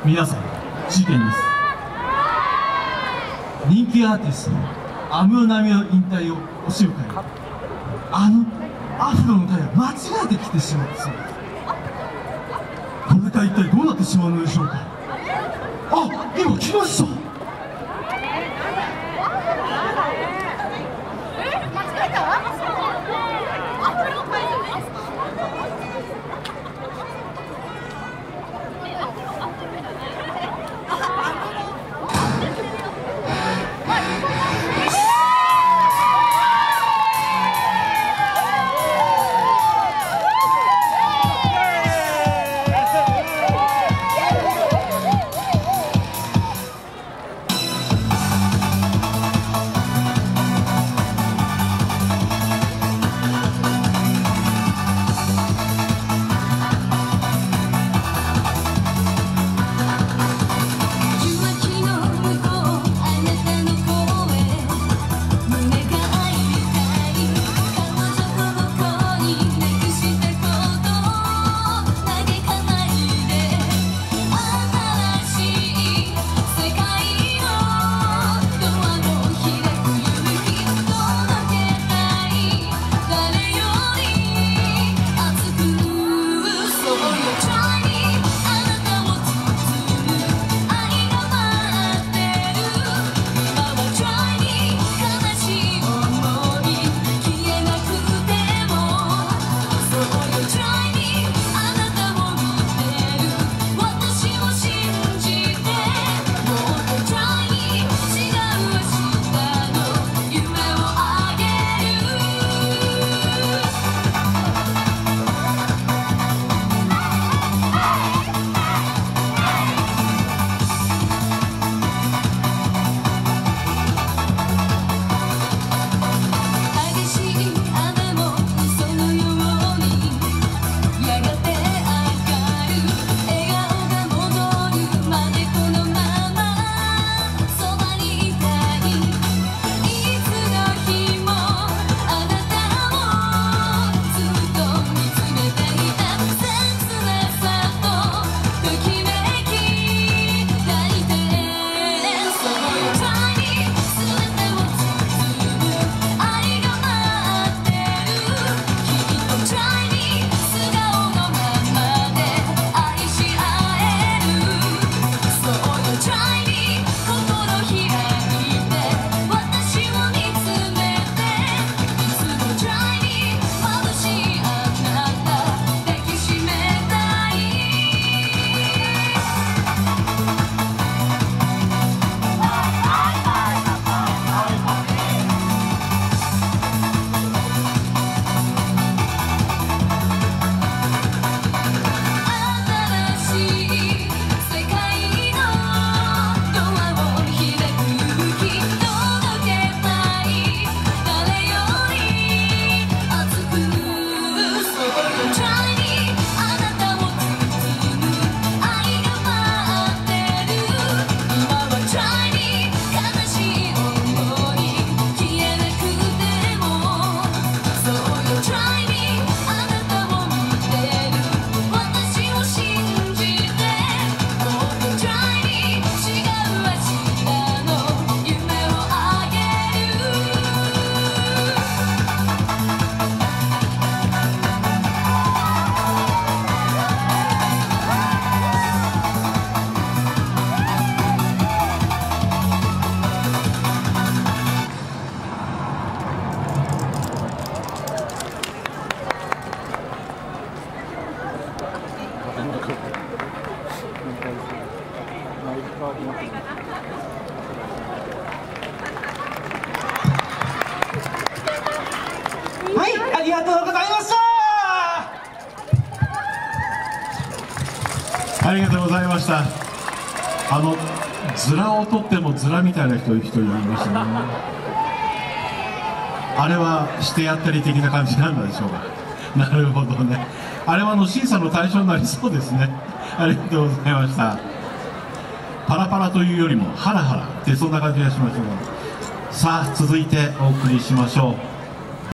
皆さん、事件です。人気アーティストの安室奈美恵引退を惜しむ会にアフロの会が間違えてきてしまったそうです。これから一体どうなってしまうのでしょうか。あ、今来ました。 間違えた？アフロ会じゃないですか？ はい、ありがとうございました。ありがとうございました。ズラを取ってもズラみたいな人いましたね。あれはしてやったり的な感じなんでしょうか。なるほどね。あれは審査の対象になりそうですね。ありがとうございました。パラパラというよりもハラハラってそんな感じがしましたが、さあ続いてお送りしましょう。